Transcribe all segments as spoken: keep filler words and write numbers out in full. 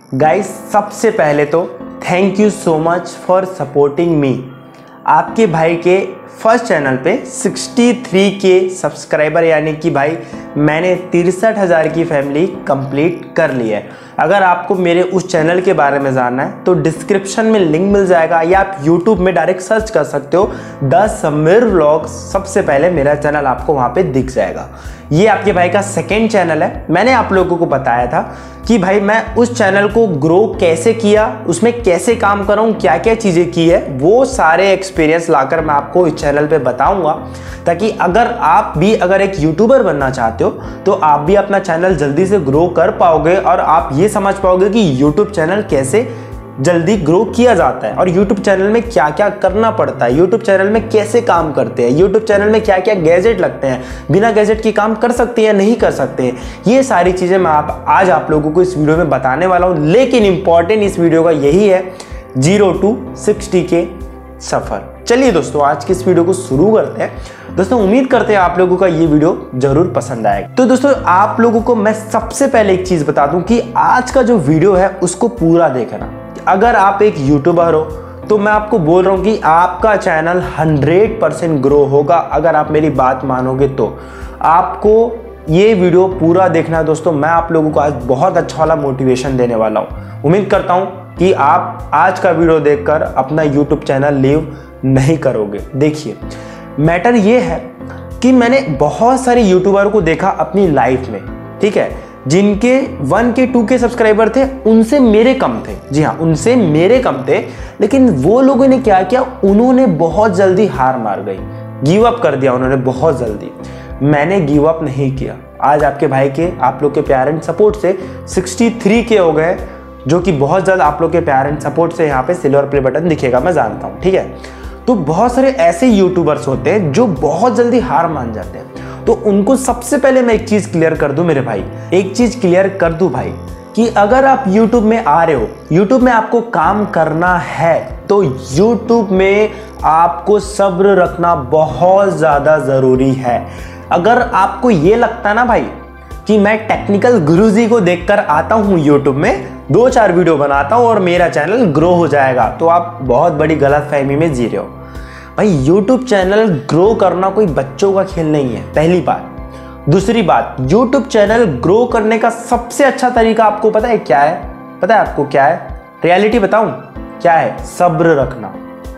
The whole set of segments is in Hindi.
गाइस सबसे पहले तो thank you so much for supporting me. आपके भाई के फर्स्ट चैनल पे तिरसठ के सब्सक्राइबर यानी कि भाई मैंने तिरसठ हज़ार की फैमिली कंप्लीट कर ली है। अगर आपको मेरे उस चैनल के बारे में जानना है तो डिस्क्रिप्शन में लिंक मिल जाएगा या आप यूट्यूब में डायरेक्ट सर्च कर सकते हो द समीर व्लॉग्स। सबसे पहले मेरा चैनल आपको वहाँ पे दिख जाएगा। ये आपके भाई का सेकेंड चैनल है। मैंने आप लोगों को बताया था कि भाई मैं उस चैनल को ग्रो कैसे किया, उसमें कैसे काम कर रहा हूँ, क्या क्या चीज़ें की है, वो सारे एक्सपीरियंस लाकर मैं आपको इस चैनल पे बताऊंगा, ताकि अगर आप भी अगर एक यूट्यूबर बनना चाहते हो तो आप भी अपना चैनल जल्दी से ग्रो कर पाओगे और आप ये समझ पाओगे कि यूट्यूब चैनल कैसे जल्दी ग्रो किया जाता है और यूट्यूब चैनल में क्या क्या करना पड़ता है, यूट्यूब चैनल में कैसे काम करते हैं, यूट्यूब चैनल में क्या क्या गैजेट लगते हैं, बिना गैजेट की काम कर सकते हैं नहीं कर सकते हैं। ये सारी चीज़ें मैं आप आज आप लोगों को इस वीडियो में बताने वाला हूँ। लेकिन इंपॉर्टेंट इस वीडियो का यही है, जीरो टू सिक्सटी के सफ़र। चलिए दोस्तों आज की इस वीडियो को शुरू करते हैं। दोस्तों उम्मीद करते हैं आप लोगों का ये वीडियो जरूर पसंद आएगा। तो दोस्तों आप लोगों को मैं सबसे पहले एक चीज़ बता दूं कि आज का जो वीडियो है उसको पूरा देखना। अगर आप एक यूट्यूबर हो तो मैं आपको बोल रहा हूँ कि आपका चैनल हंड्रेड परसेंट ग्रो होगा अगर आप मेरी बात मानोगे तो। आपको ये वीडियो पूरा देखना है दोस्तों। मैं आप लोगों को आज बहुत अच्छा वाला मोटिवेशन देने वाला हूँ। उम्मीद करता हूँ कि आप आज का वीडियो देखकर अपना यूट्यूब चैनल लीव नहीं करोगे। देखिए मैटर ये है कि मैंने बहुत सारे यूट्यूबर को देखा अपनी लाइफ में, ठीक है, जिनके वन के टू के सब्सक्राइबर थे, उनसे मेरे कम थे। जी हाँ, उनसे मेरे कम थे। लेकिन वो लोगों ने क्या किया, उन्होंने बहुत जल्दी हार मार गई, गिव अप कर दिया उन्होंने बहुत जल्दी। मैंने गिव अप नहीं किया। आज आपके भाई के आप लोग के प्यार एंड सपोर्ट से तिरसठ के हो गए, जो कि बहुत ज़्यादा आप लोग के प्यार एंड सपोर्ट से यहाँ पे सिल्वर प्ले बटन दिखेगा, मैं जानता हूँ, ठीक है। तो बहुत सारे ऐसे यूट्यूबर्स होते हैं जो बहुत जल्दी हार मान जाते हैं। तो उनको सबसे पहले मैं एक चीज़ क्लियर कर दूं मेरे भाई, एक चीज़ क्लियर कर दूं भाई कि अगर आप यूट्यूब में आ रहे हो, यूट्यूब में आपको काम करना है, तो यूट्यूब में आपको सब्र रखना बहुत ज़्यादा ज़रूरी है। अगर आपको ये लगता है ना भाई कि मैं टेक्निकल गुरुजी को देखकर आता हूँ यूट्यूब में, दो चार वीडियो बनाता हूँ और मेरा चैनल ग्रो हो जाएगा, तो आप बहुत बड़ी गलतफहमी में जी रहे हो। भाई यूट्यूब चैनल ग्रो करना कोई बच्चों का खेल नहीं है, पहली बात। दूसरी बात, यूट्यूब चैनल ग्रो करने का सबसे अच्छा तरीका आपको पता है क्या है? पता है आपको क्या है? रियलिटी बताऊं क्या है? सब्र रखना।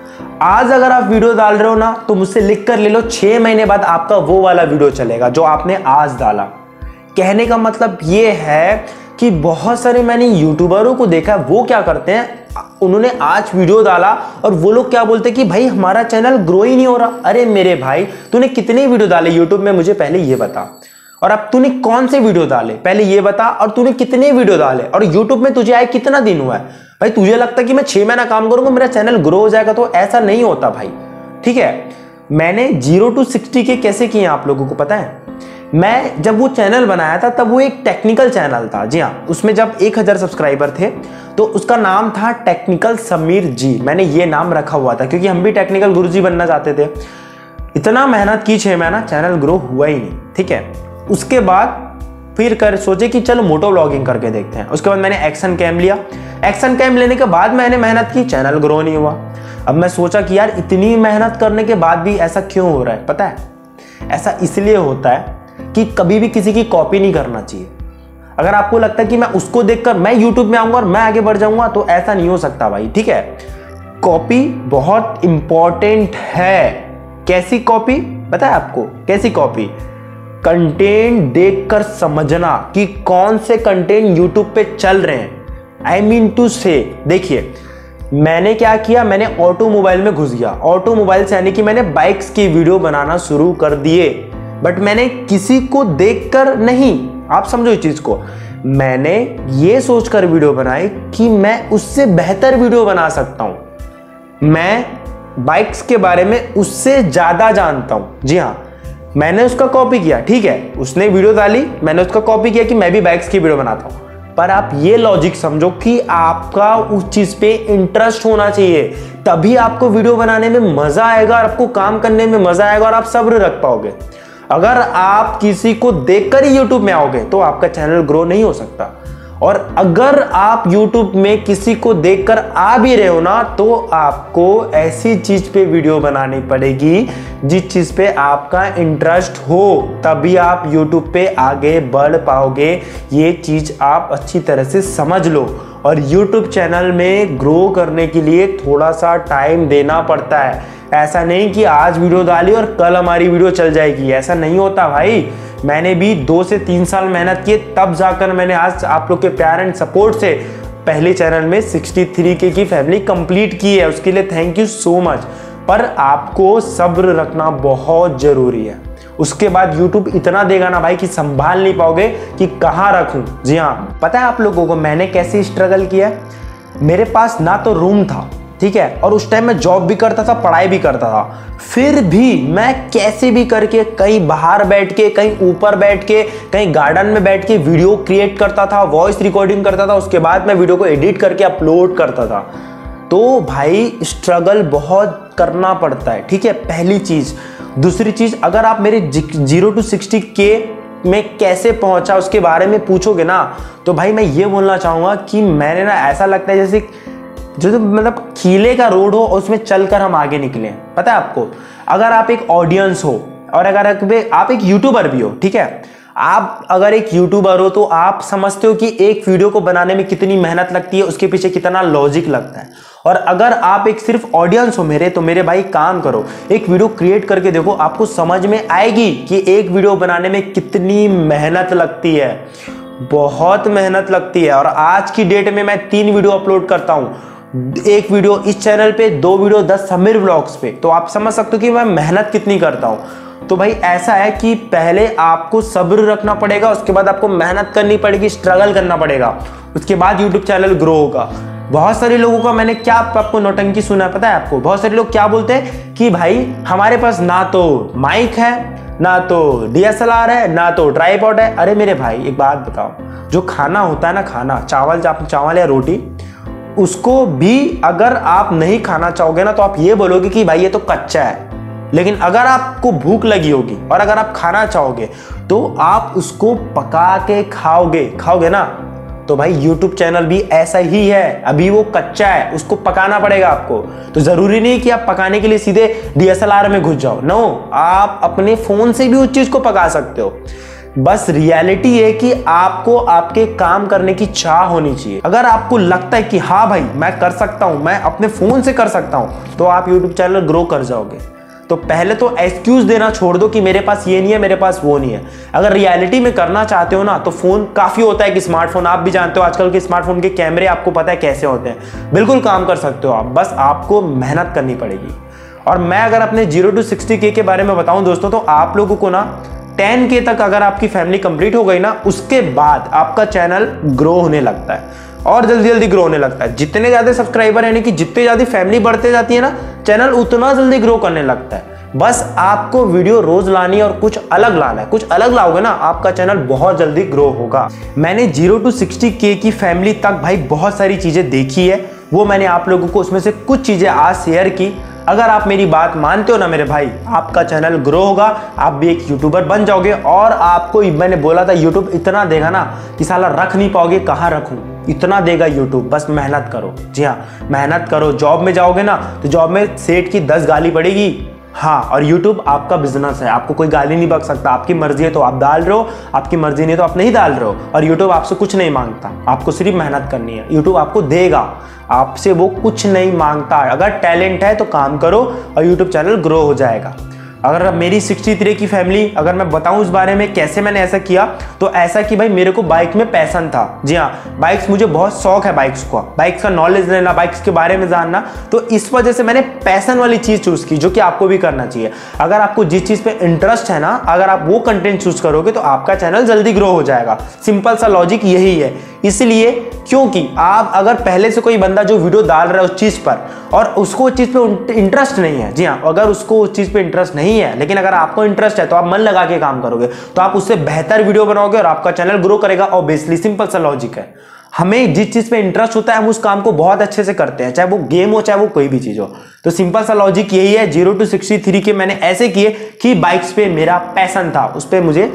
आज अगर आप वीडियो डाल रहे हो ना तो मुझसे लिख कर ले लो, छह महीने बाद आपका वो वाला वीडियो चलेगा जो आपने आज डाला। कहने का मतलब ये है कि बहुत सारे मैंने यूट्यूबरों को देखा, वो क्या करते हैं, उन्होंने आज वीडियो डाला और वो लोग क्या बोलते हैं कि भाई हमारा चैनल ग्रो ही नहीं हो रहा। अरे मेरे भाई, तूने कितने वीडियो डाले यूट्यूब में, मुझे पहले ये बता। और अब तूने कौन से वीडियो डाले पहले ये बता, और तूने कितने वीडियो डाले, और यूट्यूब में तुझे आए कितना दिन हुआ है। भाई तुझे लगता है कि मैं छह महीना काम करूंगा मेरा चैनल ग्रो हो जाएगा, तो ऐसा नहीं होता भाई, ठीक है। मैंने जीरो टू सिक्सटी के कैसे किए आप लोगों को पता है? मैं जब वो चैनल बनाया था तब वो एक टेक्निकल चैनल था। जी हाँ, उसमें जब एक हज़ार सब्सक्राइबर थे तो उसका नाम था टेक्निकल समीर जी। मैंने ये नाम रखा हुआ था क्योंकि हम भी टेक्निकल गुरुजी बनना चाहते थे। इतना मेहनत की, छः महीना चैनल ग्रो हुआ ही नहीं, ठीक है। उसके बाद फिर कर सोचे कि चलो मोटो व्लॉगिंग करके देखते हैं। उसके बाद मैंने एक्शन कैम लिया। एक्शन कैम लेने के बाद मैंने मेहनत की, चैनल ग्रो नहीं हुआ। अब मैं सोचा कि यार इतनी मेहनत करने के बाद भी ऐसा क्यों हो रहा है? पता है ऐसा इसलिए होता है कि कभी भी किसी की कॉपी नहीं करना चाहिए। अगर आपको लगता है कि मैं उसको देखकर मैं यूट्यूब में आऊंगा और मैं आगे बढ़ जाऊंगा, तो ऐसा नहीं हो सकता भाई, ठीक है। कॉपी बहुत इंपॉर्टेंट है। कैसी कॉपी पता है आपको? कैसी कॉपी? कंटेंट देखकर समझना कि कौन से कंटेंट यूट्यूब पे चल रहे हैं। आई मीन टू से, देखिए मैंने क्या किया, मैंने ऑटोमोबाइल में घुस गया। ऑटोमोबाइल से यानी कि मैंने बाइक्स की वीडियो बनाना शुरू कर दिए, बट मैंने किसी को देखकर नहीं, आप समझो इस चीज को। मैंने ये सोचकर वीडियो बनाई कि मैं उससे बेहतर वीडियो बना सकता हूं, मैं बाइक्स के बारे में उससे ज्यादा जानता हूं। जी हाँ, मैंने उसका कॉपी किया, ठीक है, उसने वीडियो डाली, मैंने उसका कॉपी किया कि मैं भी बाइक्स की वीडियो बनाता हूं। पर आप ये लॉजिक समझो कि आपका उस चीज पे इंटरेस्ट होना चाहिए, तभी आपको वीडियो बनाने में मजा आएगा और आपको काम करने में मजा आएगा और आप सब्र रख पाओगे। अगर आप किसी को देखकर ही यूट्यूब में आओगे तो आपका चैनल ग्रो नहीं हो सकता। और अगर आप YouTube में किसी को देखकर आ भी रहे हो ना, तो आपको ऐसी चीज पे वीडियो बनानी पड़ेगी जिस चीज पे आपका इंटरेस्ट हो, तभी आप YouTube पे आगे बढ़ पाओगे। ये चीज आप अच्छी तरह से समझ लो। और YouTube चैनल में ग्रो करने के लिए थोड़ा सा टाइम देना पड़ता है। ऐसा नहीं कि आज वीडियो डाली और कल हमारी वीडियो चल जाएगी, ऐसा नहीं होता भाई। मैंने भी दो से तीन साल मेहनत किए, तब जाकर मैंने आज आप लोग के प्यार एंड सपोर्ट से पहले चैनल में तिरसठ के की फैमिली कंप्लीट की है। उसके लिए थैंक यू सो मच। पर आपको सब्र रखना बहुत जरूरी है। उसके बाद YouTube इतना देगा ना भाई कि संभाल नहीं पाओगे कि कहाँ रखूं। जी हाँ, पता है आप लोगों को मैंने कैसे स्ट्रगल किया। मेरे पास ना तो रूम था, ठीक है, और उस टाइम मैं जॉब भी करता था, पढ़ाई भी करता था। फिर भी मैं कैसे भी करके कहीं बाहर बैठ के, कहीं ऊपर बैठ के, कहीं गार्डन में बैठ के वीडियो क्रिएट करता था, वॉइस रिकॉर्डिंग करता था। उसके बाद मैं वीडियो को एडिट करके अपलोड करता था। तो भाई स्ट्रगल बहुत करना पड़ता है, ठीक है, पहली चीज। दूसरी चीज, अगर आप मेरे जीरो टू सिक्सटी के में कैसे पहुंचा उसके बारे में पूछोगे ना, तो भाई मैं ये बोलना चाहूंगा कि मैंने ना, ऐसा लगता है जैसे जो तो मतलब खीले का रोड हो और उसमें चलकर हम आगे निकले। पता है आपको, अगर आप एक ऑडियंस हो और अगर आप एक यूट्यूबर भी हो, ठीक है, आप अगर एक यूट्यूबर हो तो आप समझते हो कि एक वीडियो को बनाने में कितनी मेहनत लगती है, उसके पीछे कितना लॉजिक लगता है। और अगर आप एक सिर्फ ऑडियंस हो मेरे, तो मेरे भाई काम करो, एक वीडियो क्रिएट करके देखो, आपको समझ में आएगी कि एक वीडियो बनाने में कितनी मेहनत लगती है। बहुत मेहनत लगती है। और आज की डेट में मैं तीन वीडियो अपलोड करता हूं, एक वीडियो इस चैनल पे, दो वीडियो दस समीर व्लॉग्स पे। तो आप समझ सकते हो कि मैं मेहनत कितनी करता हूं। तो भाई ऐसा है कि पहले आपको सब्र रखना पड़ेगा, उसके बाद आपको मेहनत करनी पड़ेगी, स्ट्रगल करना पड़ेगा, उसके बाद यूट्यूब चैनल ग्रो होगा। बहुत सारे लोगों का मैंने क्या आपको नौटंकी सुना है, पता है आपको, बहुत सारे लोग क्या बोलते हैं कि भाई हमारे पास ना तो माइक है, ना तो डी एस एल आर है, ना तो ट्राइपॉड है। अरे मेरे भाई एक बात बताओ, जो खाना होता है ना, खाना चावल चावल या रोटी, उसको भी अगर आप नहीं खाना चाहोगे ना, तो आप ये बोलोगे कि भाई ये तो कच्चा है। लेकिन अगर आपको भूख लगी होगी और अगर आप खाना चाहोगे तो आप उसको पका के खाओगे खाओगे ना। तो भाई YouTube चैनल भी ऐसा ही है, अभी वो कच्चा है, उसको पकाना पड़ेगा आपको। तो जरूरी नहीं कि आप पकाने के लिए सीधे डी एस एल आर में घुस जाओ, नो, आप अपने फोन से भी उस चीज को पका सकते हो। बस रियलिटी है कि आपको आपके काम करने की चाह होनी चाहिए। अगर आपको लगता है कि हाँ भाई मैं कर सकता हूं, मैं अपने फोन से कर सकता हूं, तो आप YouTube चैनल ग्रो कर जाओगे। तो पहले तो एक्सक्यूज देना छोड़ दो कि मेरे पास ये नहीं है, मेरे पास वो नहीं है। अगर रियलिटी में करना चाहते हो ना, तो फोन काफी होता है कि स्मार्टफोन, आप भी जानते हो आजकल के स्मार्टफोन के कैमरे आपको पता है कैसे होते हैं, बिल्कुल काम कर सकते हो आप, बस आपको मेहनत करनी पड़ेगी। और मैं अगर अपने जीरो टू सिक्सटी के के बारे में बताऊं दोस्तों, तो आप लोगों को ना टेन के तक अगर आपकी फैमिली कंप्लीट हो गई ना, उसके बाद आपका चैनल ग्रो होने लगता है और जल्दी जल्दी ग्रो होने लगता है। जितने ज्यादा सब्सक्राइबर यानी कि जितनी ज्यादा फैमिली बढ़ते जाती है ना, चैनल उतना जल्दी ग्रो करने लगता है। बस आपको वीडियो रोज लानी है और कुछ अलग लाना है। कुछ अलग लाओगे ना, आपका चैनल बहुत जल्दी ग्रो होगा। मैंने जीरो टू सिक्सटी के की फैमिली तक भाई बहुत सारी चीजें देखी है, वो मैंने आप लोगों को उसमें से कुछ चीजें आज शेयर की। अगर आप मेरी बात मानते हो ना मेरे भाई, आपका चैनल ग्रो होगा, आप भी एक यूट्यूबर बन जाओगे। और आपको मैंने बोला था यूट्यूब इतना देगा ना कि साला रख नहीं पाओगे, कहाँ रखूं, इतना देगा यूट्यूब। बस मेहनत करो, जी हाँ मेहनत करो। जॉब में जाओगे ना, तो जॉब में सेठ की दस गाली पड़ेगी, हाँ, और YouTube आपका बिजनेस है, आपको कोई गाली नहीं बक सकता। आपकी मर्जी है तो आप डाल रहे हो, आपकी मर्जी नहीं तो आप नहीं डाल रहे हो। और YouTube आपसे कुछ नहीं मांगता, आपको सिर्फ मेहनत करनी है। YouTube आपको देगा, आपसे वो कुछ नहीं मांगता। अगर टैलेंट है तो काम करो और YouTube चैनल ग्रो हो जाएगा। अगर मेरी तिरसठ की फैमिली, अगर मैं बताऊं इस बारे में कैसे मैंने ऐसा किया, तो ऐसा कि भाई मेरे को बाइक में पैशन था। जी हाँ, बाइक्स मुझे बहुत शौक है, बाइक्स का बाइक्स का नॉलेज लेना, बाइक्स के बारे में जानना। तो इस वजह से मैंने पैशन वाली चीज चूज की, जो कि आपको भी करना चाहिए। अगर आपको जिस चीज पे इंटरेस्ट है ना, अगर आप वो कंटेंट चूज करोगे तो आपका चैनल जल्दी ग्रो हो जाएगा। सिंपल सा लॉजिक यही है। इसलिए क्योंकि आप अगर पहले से कोई बंदा जो वीडियो डाल रहा है उस चीज पर और उसको उस चीज पे इंटरेस्ट नहीं है, जी हाँ, अगर उसको उस चीज पे इंटरेस्ट नहीं है, लेकिन अगर आपको इंटरेस्ट है तो आप मन लगा के काम करोगे, तो आप उससे बेहतर वीडियो बनाओगे और आपका चैनल ग्रो करेगा। ऑब्वियसली सिंपल सा लॉजिक है। हमें जिस चीज पे इंटरेस्ट होता है हम उस काम को बहुत अच्छे से करते हैं, चाहे वो गेम हो चाहे वो कोई भी चीज हो। तो सिंपल सा लॉजिक यही है। जीरो टू सिक्सटी थ्री के मैंने ऐसे किए कि बाइक्स पे मेरा पैशन था, उस पर मुझे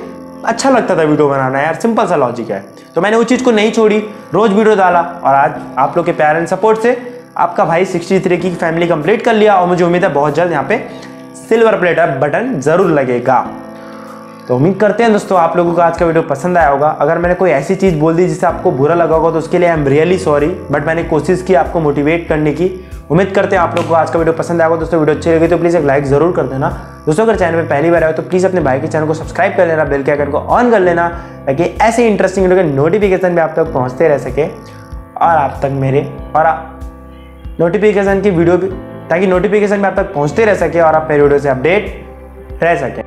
अच्छा लगता था वीडियो बनाना यार, सिंपल सा लॉजिक है। तो मैंने उस चीज़ को नहीं छोड़ी, रोज़ वीडियो डाला और आज आप लोग के प्यार एंड सपोर्ट से आपका भाई सिक्सटी थ्री की फैमिली कंप्लीट कर लिया और मुझे उम्मीद है बहुत जल्द यहाँ पे सिल्वर प्ले बटन ज़रूर लगेगा। तो उम्मीद करते हैं दोस्तों आप लोगों को आज का वीडियो पसंद आया होगा। अगर मैंने कोई ऐसी चीज़ बोल दी जिससे आपको बुरा लगा होगा तो उसके लिए I am really sorry, but मैंने कोशिश की आपको मोटिवेट करने की। उम्मीद करते हैं आप लोगों को आज का वीडियो पसंद आया होगा। दोस्तों वीडियो अच्छी लगी तो प्लीज़ एक लाइक ज़रूर कर देना। दोस्तों अगर चैनल में पहली बार आए तो प्लीज़ अपने भाई के चैनल को सब्सक्राइब कर लेना, बेल के आइकन को ऑन कर लेना ताकि ऐसे इंटरेस्टिंग वीडियो के नोटिफिकेशन भी आप तक पहुँचते रह सके और आप तक मेरे और नोटिफिकेशन की वीडियो भी ताकि नोटिफिकेशन भी आप तक पहुँचते रह सके और आप मेरे वीडियो से अपडेट रह सकें।